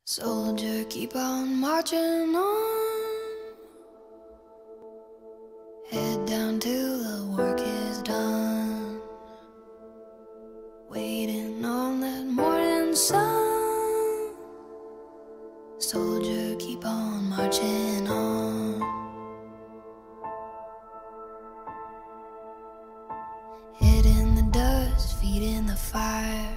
Soldier, keep on marching on. Head down till the work is done. Waiting on that morning sun. Soldier, keep on marching on. Head in the dust, feet in the fire.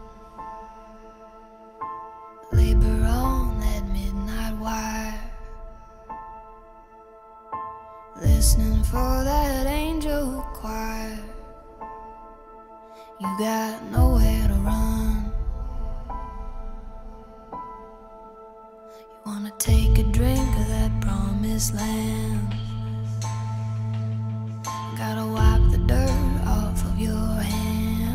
Labor on that midnight wire, listening for that angel choir. You got nowhere to run. You wanna take a drink of that promised land. Gotta wipe the dirt off of your hands.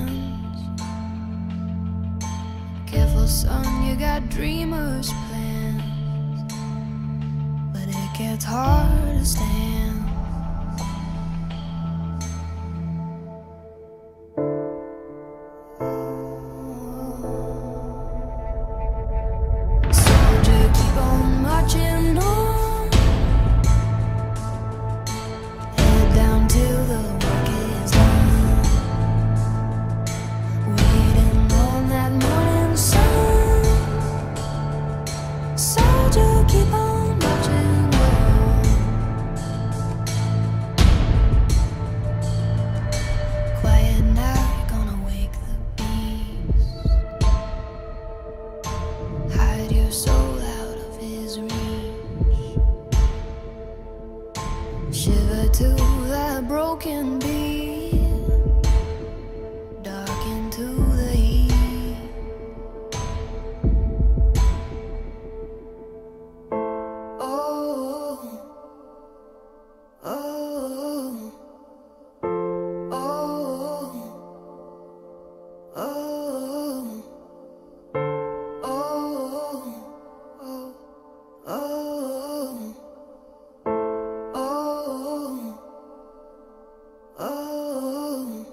Careful, son, you got dreamers' plans, but it gets hard to stand. Soldier, keep on marching on. Head down till the work is done. Waiting on that morning sun. Soldier, keep on marching on. Quiet now, you're gonna wake the beast. Hide your soul out of his reach. Shiver to that broken beat. Dark into the heat. Oh, oh, oh, oh, oh, oh, oh, oh.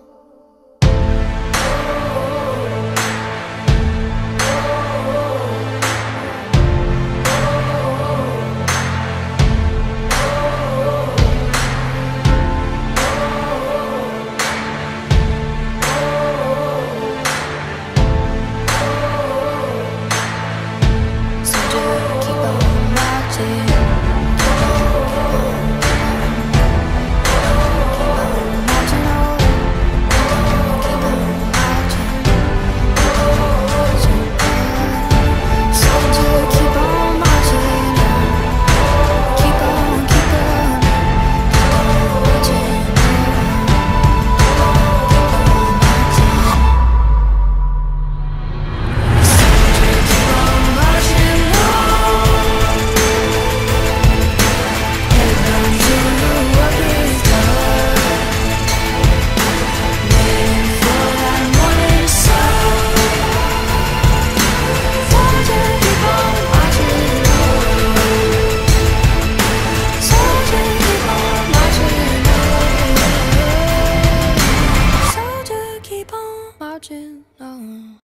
Marching on.